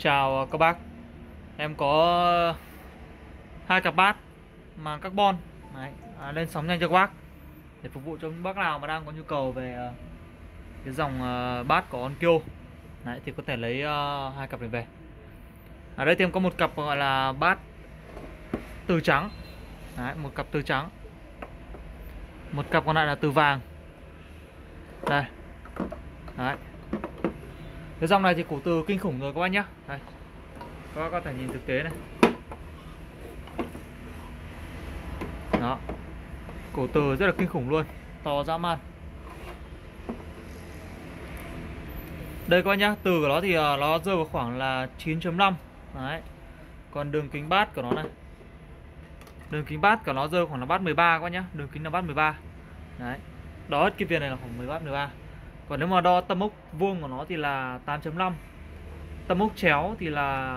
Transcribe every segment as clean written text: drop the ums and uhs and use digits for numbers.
Chào các bác. Em có hai cặp bát màng carbon đấy, lên sóng nhanh cho các bác để phục vụ cho những bác nào mà đang có nhu cầu về cái dòng bát của Onkyo. Đấy thì có thể lấy hai cặp này về. Ở đây thì em có một cặp gọi là bát từ trắng. Đấy, một cặp từ trắng. Một cặp còn lại là từ vàng. Đây. Đấy. Cái dòng này thì cổ từ kinh khủng rồi các bác nhá. Đây. Các bác có thể nhìn thực tế này. Đó. Cổ từ rất là kinh khủng luôn, to dã man. Đây các bác nhá, từ của nó thì nó rơi vào khoảng là 9.5. Đấy. Còn đường kính bát của nó này. Đường kính bát của nó rơi khoảng là bát 13 các bác nhá, đường kính là bát 13. Đấy. Đó, cái viền này là khoảng 10 bát 13. Còn nếu mà đo tâm ốc vuông của nó thì là 8.5. Tâm ốc chéo thì là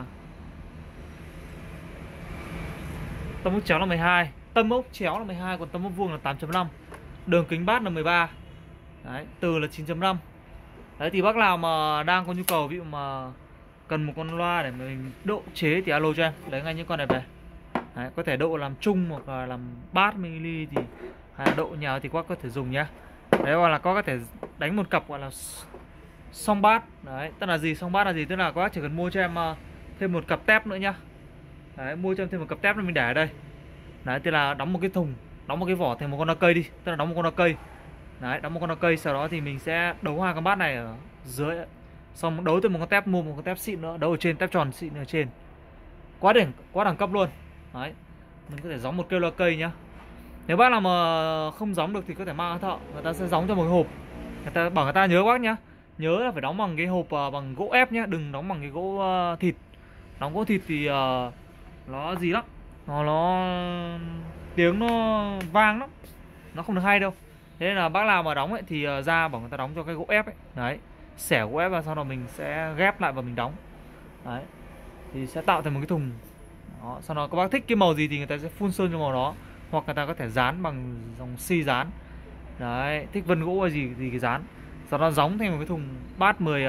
tâm ốc chéo là 12. Tâm ốc chéo là 12, còn tâm ốc vuông là 8.5. Đường kính bát là 13. Đấy, từ là 9.5. Đấy thì bác nào mà đang có nhu cầu ví dụ mà cần một con loa để mình độ chế thì alo cho em, lấy ngay những con này về. Đấy, có thể độ làm chung hoặc là làm bát mini thì hay là độ nhào thì các có thể dùng nhá. Đấy, hoặc là có thể đánh một cặp gọi là song bát. Đấy, tức là gì? Song bát là gì? Tức là các bác chỉ cần mua cho em thêm một cặp tép nữa nhá. Đấy, mua cho em thêm một cặp tép nữa mình để ở đây. Đấy, tức là đóng một cái thùng, đóng một cái vỏ thành một con loa cây đi, tức là đóng một con loa cây. Đấy, đóng một con loa cây, sau đó thì mình sẽ đấu hai con bát này ở dưới, xong đấu thêm một con tép, mua một con tép xịn nữa, đấu ở trên, tép tròn xịn ở trên. Quá đẳng cấp luôn. Đấy, mình có thể gióng một cây loa cây nhá. Nếu bác nào mà không gióng được thì có thể mang thợ, người ta sẽ gióng cho một cái hộp. Người ta nhớ bác nhá, nhớ là phải đóng bằng cái hộp bằng gỗ ép nhá, đừng đóng bằng cái gỗ thịt. Đóng gỗ thịt thì nó gì lắm, nó tiếng nó vang lắm, nó không được hay đâu. Thế nên là bác nào mà đóng ấy thì ra bảo người ta đóng cho cái gỗ ép ấy. Đấy, xẻ gỗ ép và sau đó mình sẽ ghép lại và mình đóng. Đấy, thì sẽ tạo thành một cái thùng. Đó, sau đó các bác thích cái màu gì thì người ta sẽ phun sơn cho màu đó, hoặc người ta có thể dán bằng dòng xi dán. Đấy, thích vân gỗ hay gì thì cái dán. Sau đó gióng thành một cái thùng bát 10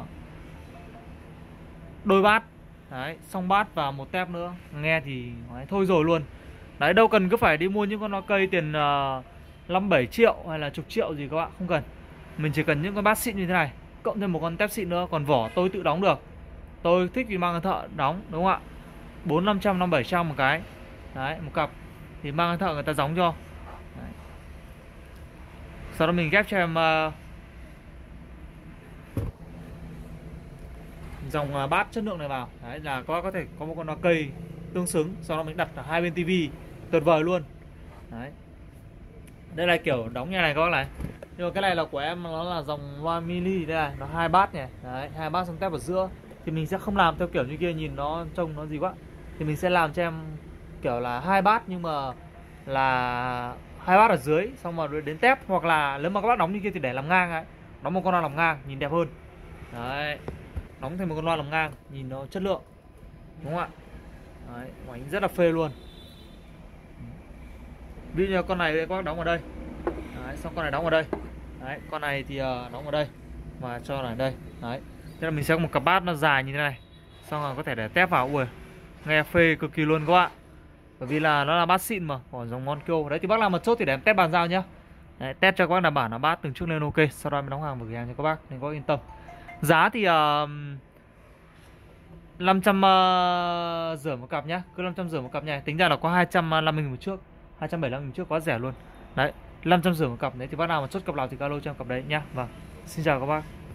đôi bát. Đấy, xong bát và một tép nữa. Nghe thì đấy, thôi rồi luôn. Đấy, đâu cần cứ phải đi mua những con loa cây tiền 5-7 triệu hay là chục triệu gì các bạn, không cần. Mình chỉ cần những con bát xịn như thế này, cộng thêm một con tép xịn nữa. Còn vỏ tôi tự đóng được, tôi thích thì mang thợ đóng, đúng không ạ? 400-500, 500-700 một cái. Đấy, một cặp thì mang thợ người ta gióng cho. Đấy. Sau đó mình ghép cho em dòng bát chất lượng này vào. Đấy là các bác có thể có một con loa cây tương xứng. Sau đó mình đặt ở hai bên tivi, tuyệt vời luôn. Đấy, đây là kiểu đóng như này các bác này. Nhưng mà cái này là của em, nó là dòng loa mini đây này, nó hai bát nhỉ. Đấy, hai bát xong tép ở giữa. Thì mình sẽ không làm theo kiểu như kia, nhìn nó trông nó gì quá. Thì mình sẽ làm cho em kiểu là hai bát nhưng mà là hai bát ở dưới, xong rồi đến tép. Hoặc là nếu mà các bác đóng như kia thì để làm ngang ấy, đóng một con loa làm ngang nhìn đẹp hơn. Đấy, đóng thêm một con loa làm ngang nhìn nó chất lượng, đúng không ạ? Đấy, ngoảnh rất là phê luôn. Ví dụ như con này các bác đóng ở đây. Đấy, xong con này đóng ở đây. Đấy, con này thì đóng ở đây và cho ở đây. Đấy, thế là mình sẽ có một cặp bát nó dài như thế này, xong rồi có thể để tép vào. Ui, nghe phê cực kỳ luôn các bạn. Bởi vì là nó là bát xịn mà, của dòng Onkyo. Đấy thì bác nào mà chốt thì để em test bàn giao nhá. Đấy, test cho các bác đảm bảo là bát từng trước lên ok. Sau đó mình đóng hàng và gửi hàng cho các bác nên có yên tâm. Giá thì 550 một cặp nhá. Cứ 550 một cặp nha. Tính ra là có 250.000 một trước, 275.000 trước, quá rẻ luôn. Đấy, 550 một cặp. Đấy thì bác nào mà chốt cặp nào thì alo cho em cặp đấy nhá. Vâng, xin chào các bác.